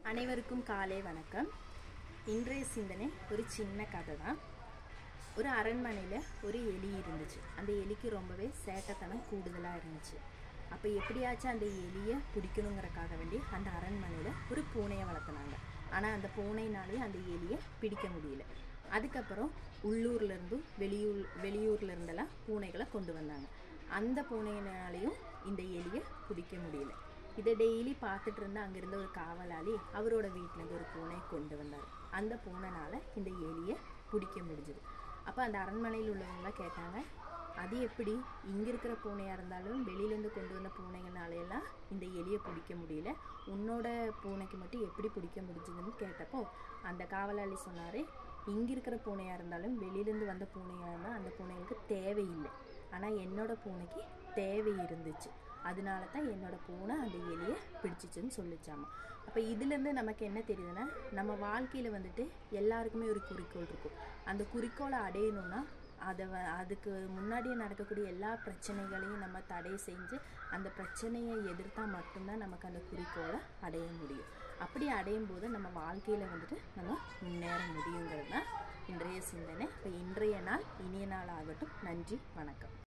அனைவருக்கும் காலை வணக்கம். இன்றைய சிந்தனை ஒரு சின்ன கதை தான். ஒரு அரண்மனையில் ஒரு எலி இருந்துச்சு. அந்த எலிக்கு ரொம்பவே சேட்டைத்தனம் கூடுதலாக இருந்துச்சு. அப்போ எப்படியாச்சும் அந்த எலியை பிடிக்கணுங்கிறக்காக வேண்டி அந்த அரண்மனையில் ஒரு பூனையை வளர்த்துனாங்க. ஆனால் அந்த பூனையினாலேயும் அந்த எலியை பிடிக்க முடியல. அதுக்கப்புறம் உள்ளூர்லேருந்தும் வெளியூர்லேருந்தெல்லாம் பூனைகளை கொண்டு வந்தாங்க. அந்த பூனையினாலேயும் இந்த எலியை பிடிக்க முடியல. இதை டெய்லி பார்த்துட்டு இருந்த அங்கிருந்த ஒரு காவலாளி அவரோட வீட்டிலேருந்து ஒரு பூனையை கொண்டு வந்தார். அந்த பூனைனால இந்த எலியை பிடிக்க முடிஞ்சுது. அப்போ அந்த அரண்மனையில் உள்ளவங்க கேட்டாங்க, அது எப்படி இங்கே இருக்கிற பூனையாக இருந்தாலும் வெளியிலேருந்து கொண்டு வந்த பூனைகளாலையெல்லாம் இந்த எலியை பிடிக்க முடியல, உன்னோட பூனைக்கு மட்டும் எப்படி பிடிக்க முடிஞ்சதுன்னு கேட்டப்போ அந்த காவலாளி சொன்னார், இங்கே இருக்கிற பூனையாக இருந்தாலும் வெளியிலேருந்து வந்த பூனையாக இருந்தால் அந்த பூனைகளுக்கு தேவையில்லை, ஆனால் என்னோட பூனைக்கு தேவை இருந்துச்சு, அதனால தான் என்னோட பூனை அந்த எலியை பிடிச்சிச்சுன்னு சொல்லிச்சாமா. அப்போ இதுலேருந்து நமக்கு என்ன தெரியுதுன்னா, நம்ம வாழ்க்கையில் வந்துட்டு எல்லாருக்குமே ஒரு குறிக்கோள் இருக்கும். அந்த குறிக்கோளை அடையணும்னா அதுக்கு முன்னாடியே நடக்கக்கூடிய எல்லா பிரச்சனைகளையும் நம்ம தடை செஞ்சு அந்த பிரச்சனையை எதிர்த்தால் மட்டும்தான் நமக்கு அந்த குறிக்கோளை அடைய முடியும். அப்படி அடையும் போது நம்ம வாழ்க்கையில் வந்துட்டு நம்ம முன்னேற முடியுங்கிறது தான் இன்றைய சிந்தனை. இப்போ இன்றைய நாள் இனிய நாள் ஆகட்டும். நன்றி, வணக்கம்.